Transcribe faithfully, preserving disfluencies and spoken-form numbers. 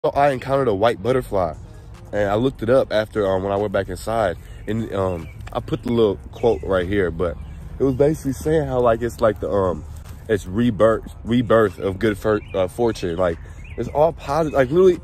I encountered a white butterfly, and I looked it up after um, when I went back inside, and um, I put the little quote right here, but it was basically saying how like it's like the um, it's rebirth, rebirth of good for, uh, fortune. Like it's all positive. Like literally,